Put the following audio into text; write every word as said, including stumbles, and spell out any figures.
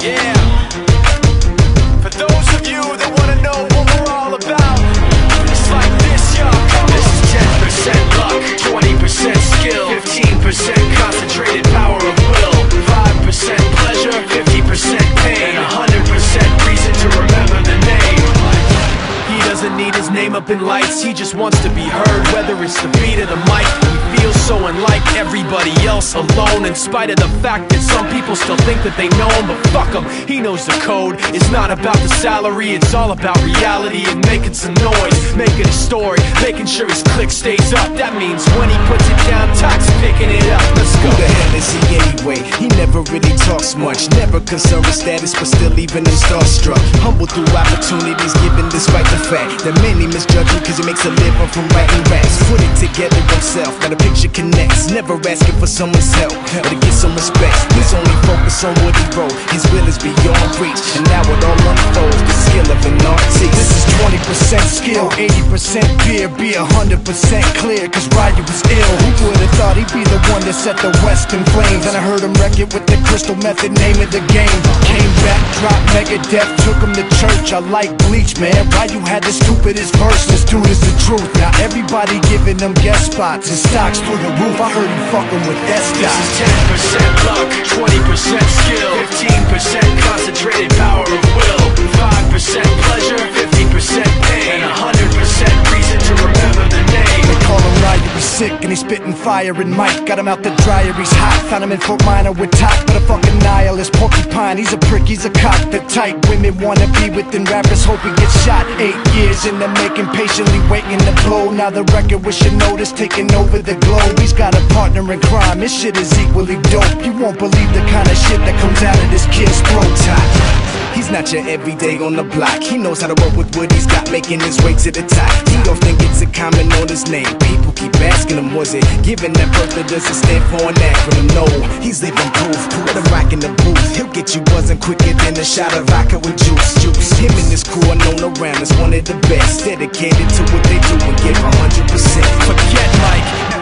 Yeah. For those of you that wanna know what we're all about, it's like this, y'all. This is ten percent luck, twenty percent skill, fifteen percent concentrated power of will, five percent pleasure, fifty percent pain, and one hundred percent reason to remember the name. He doesn't need his name up in lights, he just wants to be heard, whether it's the beat of the mic. He feels so unlike everybody else, alone, in spite of the fact that some people still think that they know him. But fuck him, he knows the code. It's not about the salary, it's all about reality and making some noise, making a story, making sure his click stays up. That means when he puts it down, Tox picking it up. Let's go. Who the hell is he anyway? He never really talks much, never concerned with status, but still leaving him starstruck. Humble through opportunities given despite the fact that many misjudge him cause he makes a living from writing raps. Put it together himself, now the picture connects, never asking for someone's help or to get some respect. He's only focused on what he wrote, his will is beyond reach, and now it all unfolds, the skill of an artist. This is twenty percent skill, eighty percent fear, be one hundred percent clear, cause Ryu was ill. Who would've thought he'd be the one that set the West in flames? And I heard him wreck it with the Crystal Method, name of the game. Came back, dropped Megadeth, took him to church. I like Bleach, man, Ryu had the stupidest verse, this dude is the truth. Now everybody giving them guest spots and stocks through the roof. I heard him fucking with that stock. This is ten percent luck, twenty percent skill, fifteen percent concentrated power of will, five percent pleasure, fifty percent pain, and one hundred percent reason to remember the name. They call him Ryu, he's sick and he's spitting fire and Mike. Got him out the dryer, he's hot. Found him in Fort Minor with Top, but a fucking nihilist porcupine. He's a prick, he's a cock. The type women wanna be within rappers, hope he gets shot. Eight years in the making, patiently waiting to blow. Now the record with your notice taking over the globe. He's got a partner in crime, his shit is equally dope. You won't believe the kind of shit that comes out of this kid's throat. He's not your everyday on the block. He knows how to roll with what he's got, making his way to the top. He don't think it's a comment on his name. People keep asking him, was it given that birth or does it stand for an acronym? No, he's living proof. Let him rock in the booth. He'll get you buzzing quicker than a shot of vodka with juice. Juice. Him and his crew are known around as one of the best, dedicated to what they do and give one hundred percent. Forget Mike.